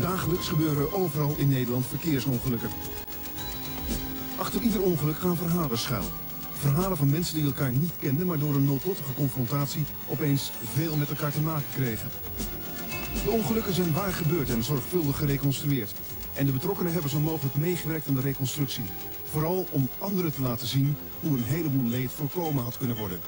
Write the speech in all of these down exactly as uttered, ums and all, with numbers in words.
Dagelijks gebeuren overal in Nederland verkeersongelukken. Achter ieder ongeluk gaan verhalen schuil. Verhalen van mensen die elkaar niet kenden, maar door een noodlottige confrontatie opeens veel met elkaar te maken kregen. De ongelukken zijn waar gebeurd en zorgvuldig gereconstrueerd. En de betrokkenen hebben zo mogelijk meegewerkt aan de reconstructie. Vooral om anderen te laten zien hoe een heleboel leed voorkomen had kunnen worden.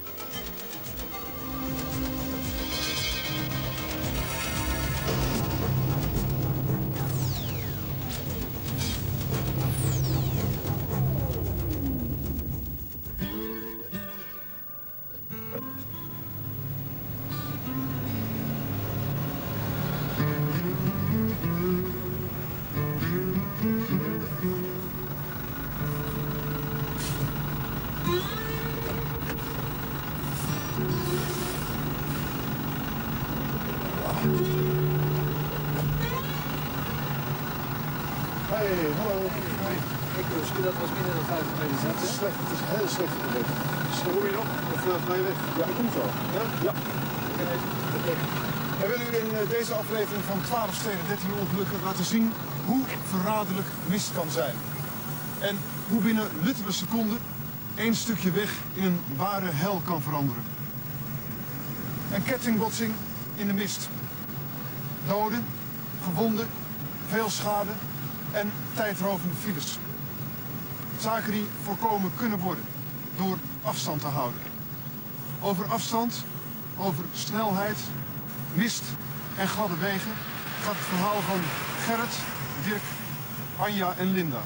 Hey, hallo. Hey. Ik misschien dat was minder dan vijftig meter zet. Het is slecht, het is heel slecht op de weg. Hoor je nog? Of uh, ga je weg? Ja, ik kom zo. Ja? Ja. Okay. Wij willen u in uh, deze aflevering van twaalf steden, dertien ongelukken laten zien hoe verraderlijk mist kan zijn. En hoe binnen luttele seconden één stukje weg in een ware hel kan veranderen. Een kettingbotsing in de mist. Doden, gewonden, veel schade en tijdrovende files. Zaken die voorkomen kunnen worden door afstand te houden. Over afstand, over snelheid, mist en gladde wegen gaat het verhaal van Gerrit, Dirk, Anja en Linda.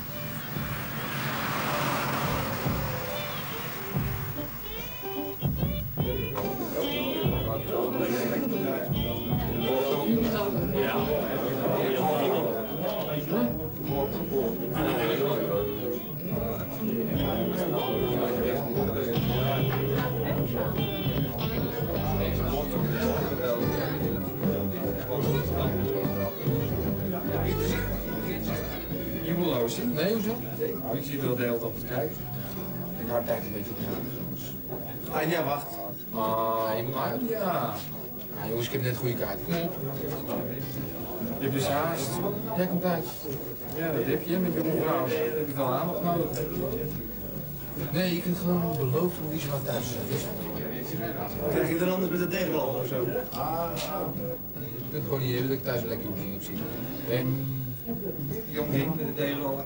Je moet nou zien? Nee, hoezo? Nou, ik zie het wel de hele tijd op het kijken. Ik hou tijd een beetje te gaan. Ah, ja, wacht. Ah, je moet uit? Ja. Nou, jongens, ik heb net goede kaart. Kom op. Je hebt dus haast. Jij komt uit. Ja, dat heb je met je mevrouw. Heb je wel aandacht nodig? Nee, ik heb gewoon beloofd om die zo thuis te zijn. Krijg je er anders met de tegenrol of zo? Ah, je kunt gewoon niet hebben dat ik thuis lekker dingen op zie. En jong ding met de tegenrol.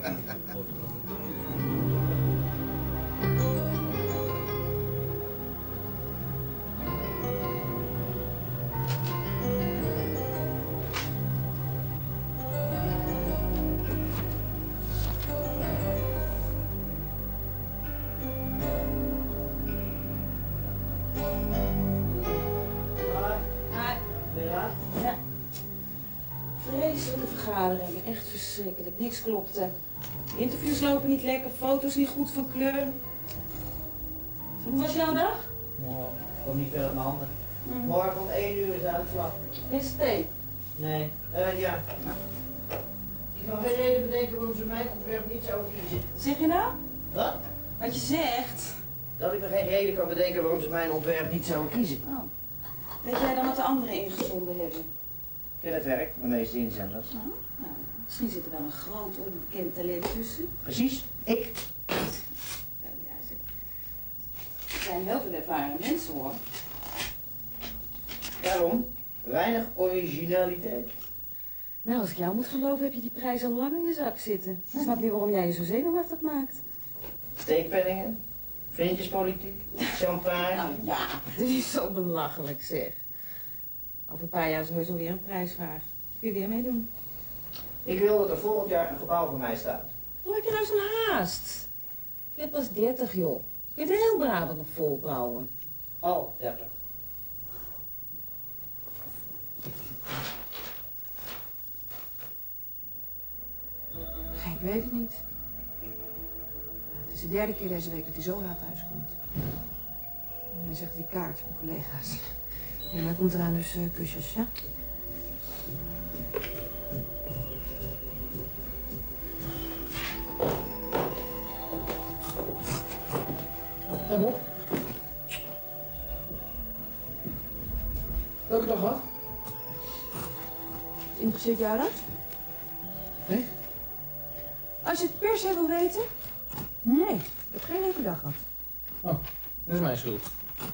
Ja. Vreselijke vergaderingen, echt verschrikkelijk. Niks klopte. Interviews lopen niet lekker, foto's niet goed van kleur. Hoe was jouw dag? Nou, ik kom niet ver op mijn handen. Mm. Morgen om één uur is de uitslag. Is het thee? Nee, uh, ja. Ik kan geen reden bedenken waarom ze mijn ontwerp niet zouden kiezen. Zeg je nou? Wat? Wat je zegt. Dat ik me geen reden kan bedenken waarom ze mijn ontwerp niet zouden kiezen. Oh. Weet jij dan wat de anderen ingezonden hebben? Ik ken het werk van de meeste inzenders. Oh. Nou, misschien zit er wel een groot onbekend talent tussen. Precies, ik. Nou, ja, ze... Er zijn heel veel ervaren mensen hoor. Daarom, weinig originaliteit. Nou, als ik jou moet geloven heb je die prijs al lang in je zak zitten. Ik snap niet waarom jij je zo zenuwachtig maakt. Steekpenningen, vriendjespolitiek, champagne. Nou ja, dit is zo belachelijk zeg. Over een paar jaar is er heus alweer een prijsvraag. Kun je weer meedoen? Ik wil dat er volgend jaar een gebouw voor mij staat. Hoe heb je nou zo'n haast? Je bent pas dertig joh. Je kunt heel Brabant nog volbouwen. Al dertig. Ik weet het niet. Ja, het is de derde keer deze week dat hij zo laat thuis komt. En hij zegt die kaart, mijn collega's. En hij komt eraan dus uh, kusjes, ja? Kom op. Welke dag wat? Interesseert jou dat? Nee? Als je het per se wil weten? Nee, ik heb geen leuke dag gehad. Oh, dat is mijn schuld.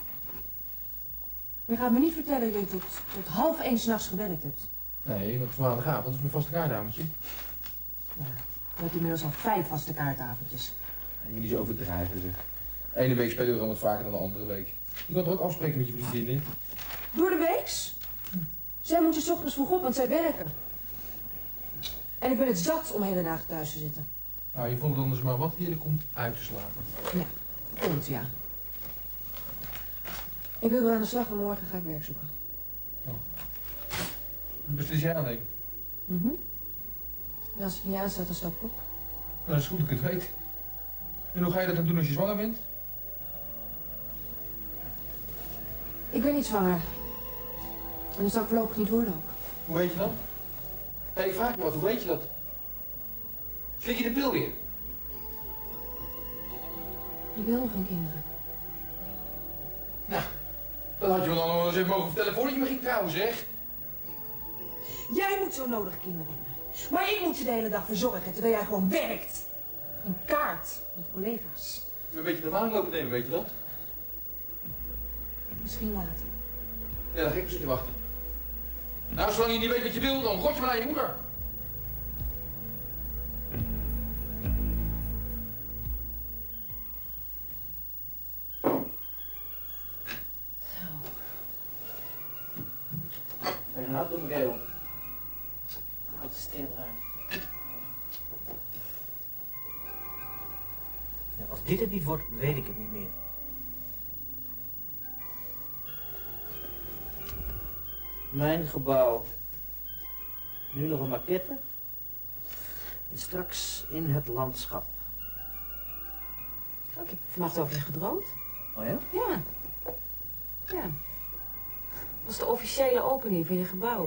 Je gaat me niet vertellen dat je tot, tot half één s'nachts gewerkt hebt. Nee, want het is maandagavond, dat is mijn vaste kaartavondje. Ja, je hebt inmiddels al vijf vaste kaartavondjes. En jullie zo overdrijven zeg. De ene week spelen we gewoon wat vaker dan de andere week. Je kan toch ook afspreken met je vriendinnen? Door de weeks? Zij moeten 's ochtends vroeg op, want zij werken. En ik ben het zat om hele dagen thuis te zitten. Nou, je vond het anders maar wat heerlijk om uit te slapen. Ja, komt ja. Ik wil wel aan de slag en morgen ga ik werk zoeken. Oh. Beslis jij alleen? Mhm. En als het niet aanstaat, dan stap ik op. Nou, dat is goed dat ik het weet. En hoe ga je dat dan doen als je zwanger bent? Ik ben niet zwanger. En dat zal ik voorlopig niet worden ook. Hoe weet je dat? Hé, ik vraag me wat, hoe weet je dat? Slik je de pil weer? Ik wil nog geen kinderen. Nou, dat had je me dan nog eens even mogen vertellen voordat je me ging trouwen, zeg. Jij moet zo nodig kinderen hebben. Maar ik moet ze de hele dag verzorgen, terwijl jij gewoon werkt. Een kaart met je collega's. Een beetje de maan lopen nemen, weet je dat? Misschien later. Ja, dan ga ik zitten wachten. Nou, zolang je niet weet wat je wil, dan rot je maar naar je moeder. Hij gaat op mijn keel. Houd stil. Ja, als dit het niet wordt, weet ik het niet meer. Mijn gebouw. Nu nog een maquette. En straks in het landschap. Oh, ik heb vannacht over je gedroomd. Oh ja? Ja. Ja. Dat was de officiële opening van je gebouw.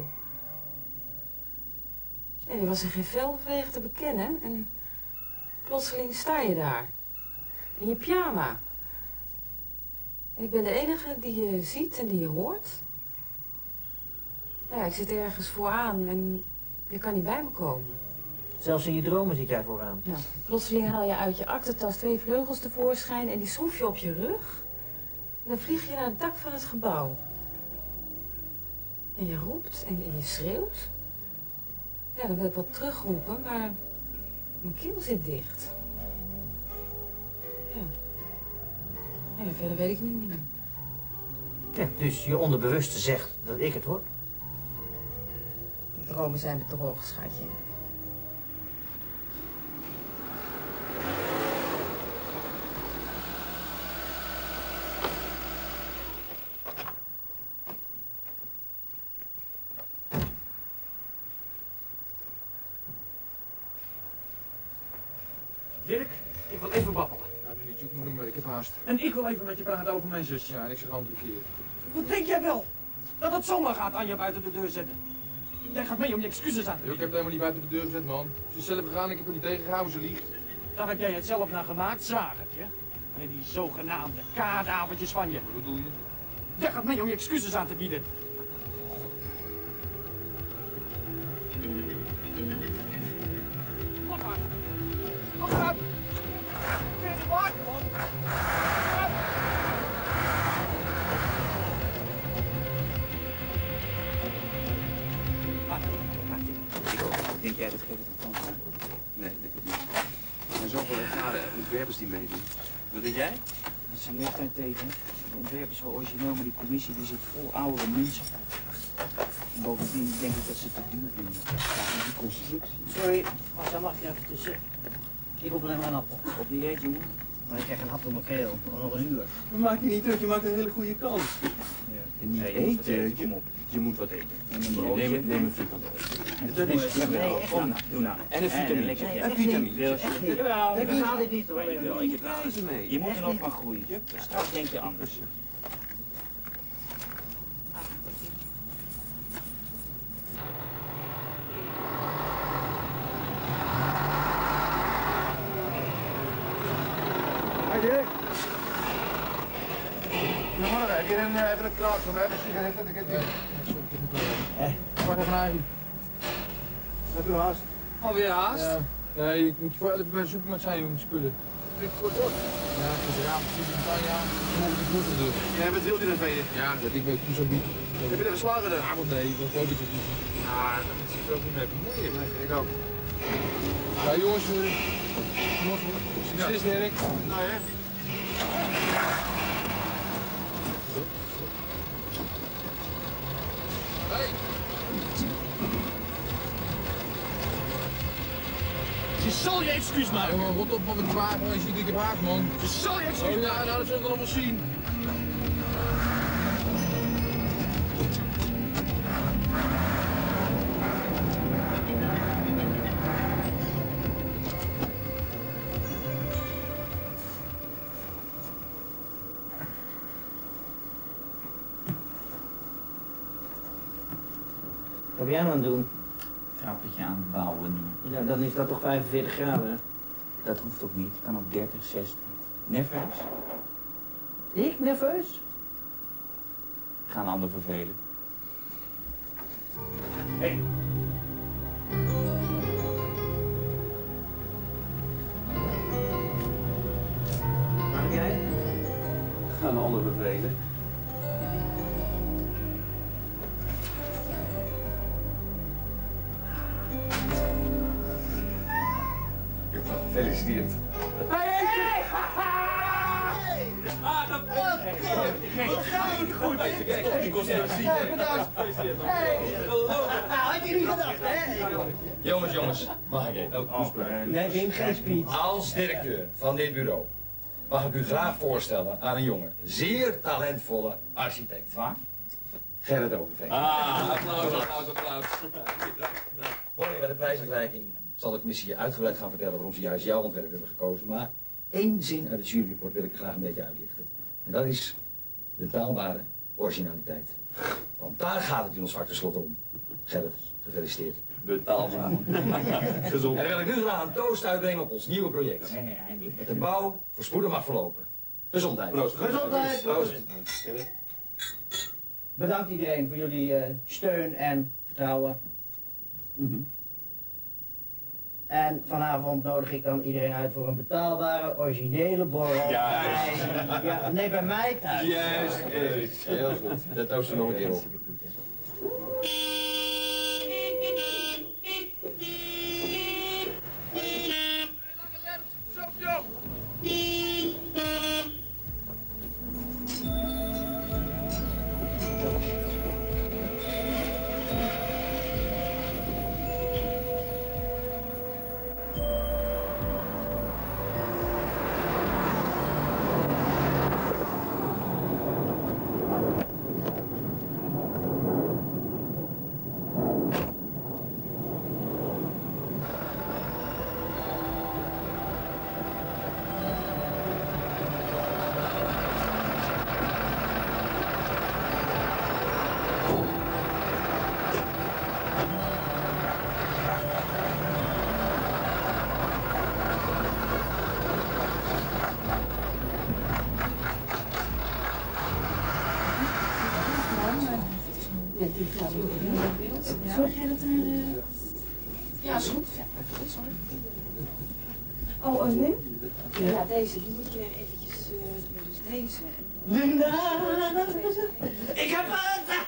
Ja, er was er geen vel vanwege te bekennen. En plotseling sta je daar. In je pyjama. En ik ben de enige die je ziet en die je hoort. Nou ja, ik zit ergens vooraan en je kan niet bij me komen. Zelfs in je dromen zit jij vooraan. Nou, plotseling haal je uit je aktentas twee vleugels tevoorschijn en die schroef je op je rug. En dan vlieg je naar het dak van het gebouw. En je roept en je, en je schreeuwt. Ja, dan wil ik wat terugroepen, maar mijn keel zit dicht. Ja. Ja, verder weet ik niet meer. Ja, dus je onderbewuste zegt dat ik het word. Dromen zijn bedrog, schatje. Dirk, ik wil even babbelen. Ja, nu niet, ik moet hem, ik heb haast. En ik wil even met je praten over mijn zus. Ja, en ik zeg een andere keer. Wat denk jij wel? Dat het zomaar gaat aan je buiten de deur zetten. Jij gaat mee om je excuses aan te Ik heb bieden. het helemaal niet buiten de deur gezet, man. Ze is zelf gegaan, ik heb er niet tegengehouden, ze liegt. Daar heb jij het zelf naar gemaakt, zwagertje. Met die zogenaamde kaartavondjes van je. Wat bedoel je? Jij gaat mee om je excuses aan te bieden. Kom maar. Kom eruit. Kun je niet waken, man. Denk jij dat geeft het een kans? Nee, dat denk ik niet. Er zijn zoveel ervaren ontwerpers die meedoen. Wat denk jij? Dat is een leeftijd tegen. De ontwerp is wel origineel, maar die commissie die zit vol oudere mensen. En bovendien denk ik dat ze het te duur vinden. Ja, en die constructie. Sorry, maar dan mag je even tussen. Ik hoef alleen maar een appel. Op dieet, jongen. Maar ik krijg een hap door mijn keel. Nog een uur. Dat maak je niet druk, je maakt een hele goede kans. Ja. En niet Nee, eten, kom op. je moet wat eten. En een Neem, broodje. neem, neem een frikandel. Dat Nee, is nee, wel. echt Kom, nou. Doe nou. En een vitamine. lekker. En vitamine. Echt niet. Jawel, Ik ik haal haal dit niet hoor. Maar ik wil, Ik Je prijzen mee. Je moet er nog van groeien. Straks denk je anders. Hey Dirk. Goedemorgen, heb je een, uh, even een kraak voor mij? Even een sigaret, ik heb die. Wacht even naar u. Heb u haast? Alweer haast? Ja. Nee, ik moet je wel even bij de supermarkt zijn, jongen, spullen. Ik word op. Ja, gisteravond zie ik een ja, dan moet ik het moeten doen. Jij bent heel in het benen. Ja, dat ik ben zo bied. Heb je er geslagen dan? Ja, want nee, ik wil gewoon iets op doen. Ja, daar moet ik ook niet mee bemoeien. Nee, ik ook. Ja, jongens, uh, succes, Dirk. Nou hè. Hey. Je zal je excuus Ja, maken. jongen, rot op met die wagen, man. Je ziet dikke wagen, man. Je zal je excuus Oh maken. ja, nou, dat zullen we allemaal zien. Wat ben jij nou aan het doen? Trappetje aan het bouwen. Ja, dan is dat toch vijfenveertig graden? Dat hoeft ook niet. Kan ook dertig, zestig. Nerveus? Ik nerveus? Ik ga een ander vervelen. Hey. Mag jij? Ik ga een ander vervelen. Gefeliciteerd. Ah, dat gaat niet goed. Ik was er ziek. Had je niet gedacht, hè? Jongens, jongens, mag ik even? Oh, Nee, Wim, geen speed. Als directeur van dit bureau mag ik u graag voorstellen aan een jonge, zeer talentvolle architect. Waar? Gerrit Overveen. Ah, applaus, applaus, applaus. Morgen bij de prijsuitreiking zal de commissie je uitgebreid gaan vertellen waarom ze juist jouw ontwerp hebben gekozen. Maar één zin uit het juryrapport wil ik er graag een beetje uitlichten. En dat is betaalbare originaliteit. Want daar gaat het in ons vak tenslotte om. Gerrit, gefeliciteerd. Betaalbaar. Gezond. En dan wil ik nu graag een toast uitbrengen op ons nieuwe project. Nee, nee, eindelijk. Dat de bouw voorspoedig mag verlopen. Gezondheid. Gezondheid. Proost. Bedankt iedereen voor jullie uh, steun en vertrouwen. Mm-hmm. En vanavond nodig ik dan iedereen uit voor een betaalbare, originele borrel. Juist. Bij, ja, nee, bij mij thuis. Juist, Erik. Heel goed. Dat toost er nog een keer op. Zorg jij dat er... Uh... Ja, is goed. Ja, sorry. Oh, een Wim? Ja. Ja, deze, die moet je eventjes... Uh, dus deze. Linda! Ik heb het!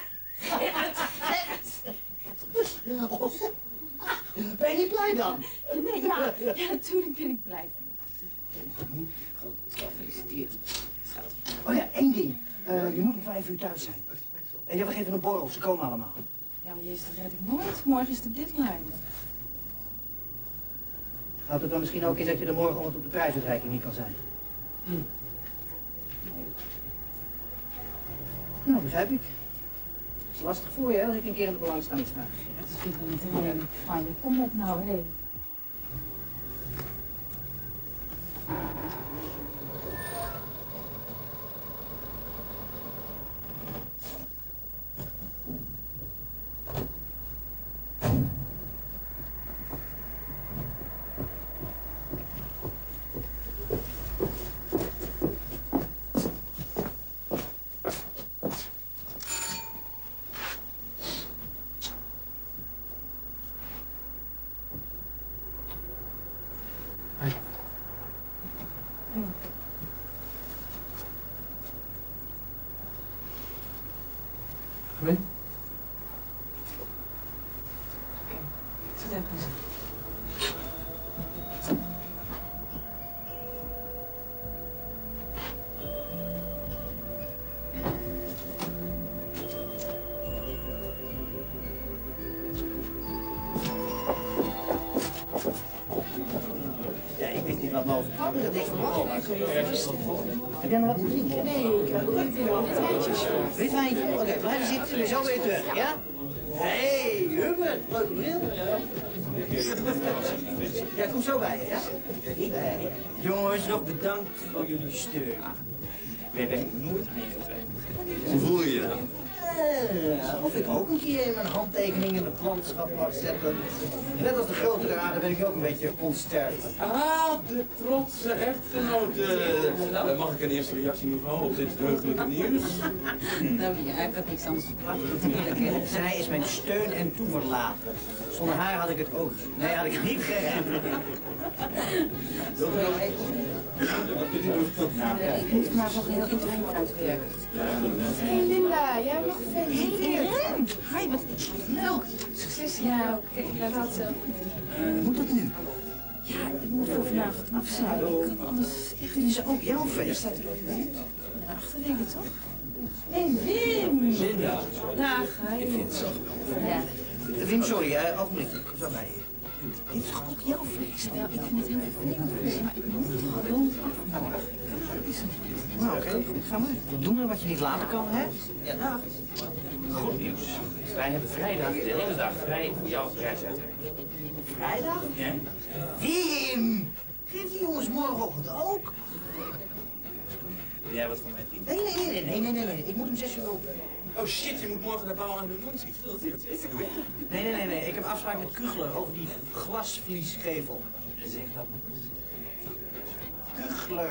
Ben je niet blij dan? Nee, ja, ja, natuurlijk ben ik blij. Goed, gefeliciteerd. Oh ja, één ding. Uh, je moet om vijf uur thuis zijn. En ja, we geven een borrel, ze komen allemaal. Ja, maar jezus, dat red ik nooit. Morgen is de deadline. Houdt het dan misschien ook in dat je er morgen op de prijsuitreiking niet kan zijn? Hm. Nou, begrijp ik. Het is lastig voor je, hè, als ik een keer in de belangstelling sta. Ja, dat vind ik niet heel van je. Kom op nou, hé. Hey. heeft geen zin. Ja, ik weet niet wat me overkwam, dat is van Heb jij nog wat te drinken? Nee, ik heb niet wit wijntje. Wit wijntje? Oké, okay, blijf zitten, we zo weer terug, ja? Hé, hey, Hubert, leuke bril. Ja, kom zo bij je, ja? Nee. Jongens, nog bedankt voor jullie steun. We hebben nooit aan je getwijfeld. Hoe voel je je dan? Uh, of ik ook een keer mijn handtekening in het landschap mag zetten. Net als de grote raden ben ik ook een beetje onsterfelijk. Ah, de trotse echtgenote. Uh, mag ik een eerste reactie mevrouw op dit heugelijke nieuws? Nou ja, ik had niks anders verwacht natuurlijk. Zij is mijn steun en toeverlaten. Zonder haar had ik het ook. Nee, had ik het niet gered. Wilt u nog even? Nee, ik moet maar nog heel interview uitwerken. Hé Linda, jij hebt nog gefeliciteerd. Hi, wat leuk. Succes. Ja, oké. Okay. Laat het zelf. Moet dat nu? Ja, ik moet voor vanavond af zijn. Ik kan anders echt... Vinden ze ook jouw feest? Staat er ook bij. Daarachter denk ik toch? Hé hey, Wim. Linda. Dag, hi. Ik vind het zo geweldig. Ja. Wim, sorry, uh, ogenblikje. Kom zo bij je. Dit is toch ook jouw feest? Ja, ik vind het heel vervelend voor je, maar ik moet het gewoon afmaken. Nou, oké, okay. Ga maar. Doe maar wat je niet laten kan, hè? Ja, dag. Goed nieuws. Wij hebben vrijdag de hele dag vrij voor jouw prijsuitreiking. Vrijdag? Ja? Wim! Geef die jongens morgenochtend ook. Wil jij wat van mij doen? Nee, nee, nee, nee, nee, nee, nee. Ik moet om zes uur open. Oh shit, je moet morgen naar Bouw aan de Nuntie. Dat is ik weer. Nee, nee, nee, nee. Ik heb afspraak met Kugler over die glasvliesgevel. Zeg dat. Kugler.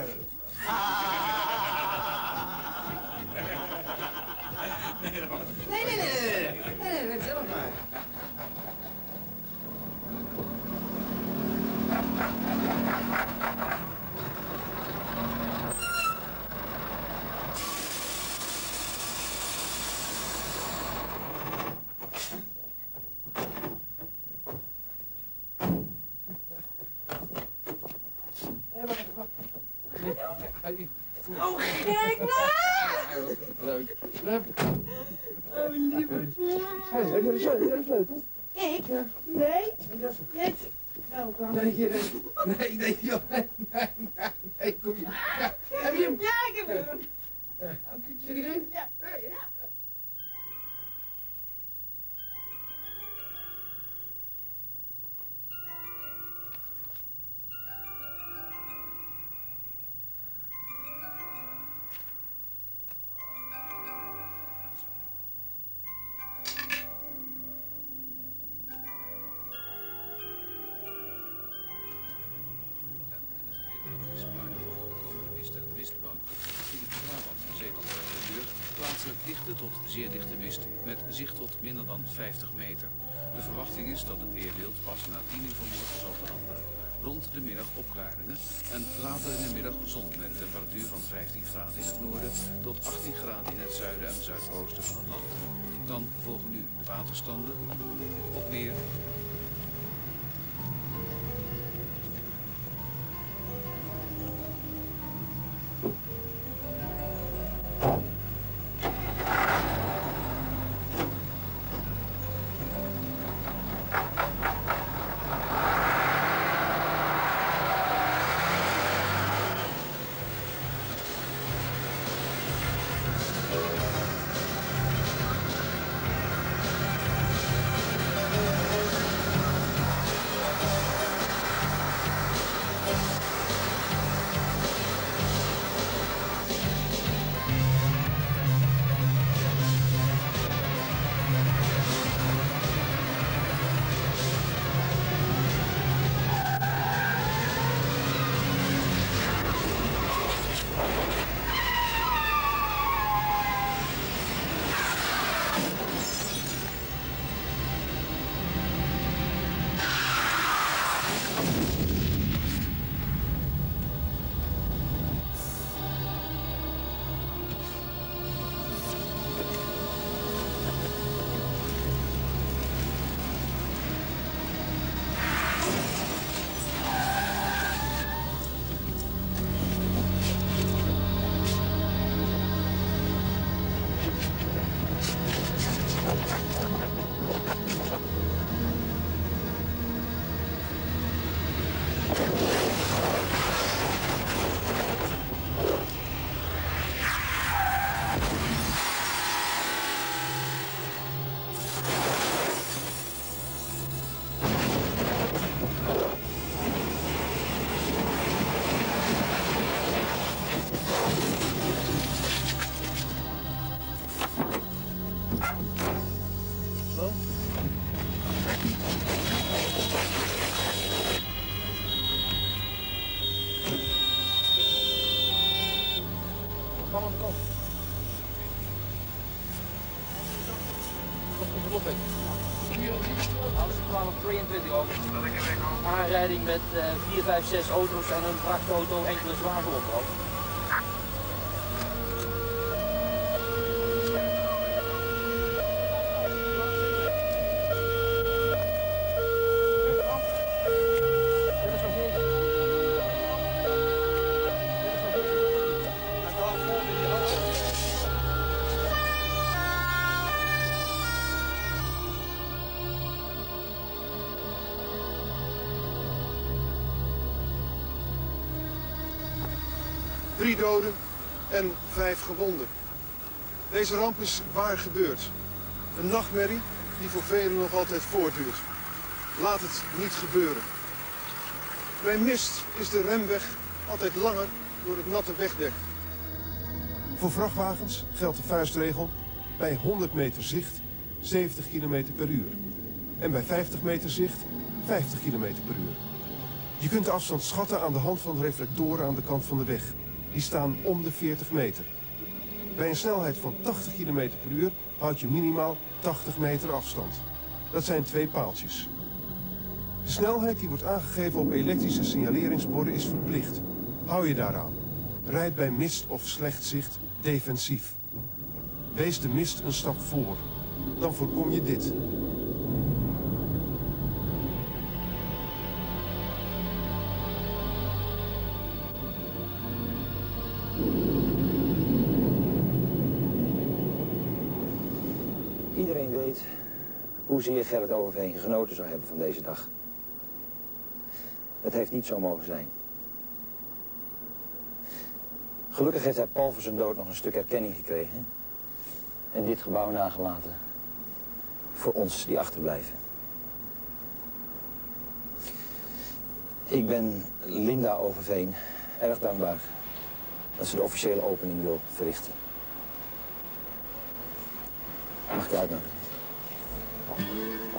Nee, nee, nee, nee, nee, nee, nee, zelf maar. Oh, kijk nou! Leuk. Oh, lievertje. Hé, heb je de sleutel? Ik? Nee. Net. Oh, kom. Nee, nee, nee, nee, joh, nee, nee, nee, nee, kom je. Ja, heb je hem? Ja, ik heb hem. Zit erin? Ja. Dichte tot zeer dichte mist met zicht tot minder dan vijftig meter. De verwachting is dat het weerbeeld pas na tien uur vanmorgen zal veranderen. Rond de middag opklaringen en later in de middag zon met een temperatuur van vijftien graden in het noorden tot achttien graden in het zuiden en zuidoosten van het land. Dan volgen nu de waterstanden op meer. Ga maar de kant. Wat komt erop, hè? Alles twaalf tweeëntwintig over. Aanrijding met uh, vier, vijf, zes auto's en een vrachtauto, enkele zwavelopbouw. Drie doden en vijf gewonden. Deze ramp is waar gebeurd. Een nachtmerrie die voor velen nog altijd voortduurt. Laat het niet gebeuren. Bij mist is de remweg altijd langer door het natte wegdek. Voor vrachtwagens geldt de vuistregel bij honderd meter zicht zeventig kilometer per uur. En bij vijftig meter zicht vijftig kilometer per uur. Je kunt de afstand schatten aan de hand van de reflectoren aan de kant van de weg. Die staan om de veertig meter. Bij een snelheid van tachtig kilometer per uur houd je minimaal tachtig meter afstand. Dat zijn twee paaltjes. De snelheid die wordt aangegeven op elektrische signaleringsborden is verplicht. Hou je daaraan. Rijd bij mist of slecht zicht defensief. Wees de mist een stap voor. Dan voorkom je dit. Iedereen weet hoezeer Gerrit Overveen genoten zou hebben van deze dag. Het heeft niet zo mogen zijn. Gelukkig heeft hij Paul voor zijn dood nog een stuk erkenning gekregen. En dit gebouw nagelaten. Voor ons die achterblijven. Ik ben Linda Overveen erg dankbaar dat ze de officiële opening wil verrichten. Mag ik je uitnodigen?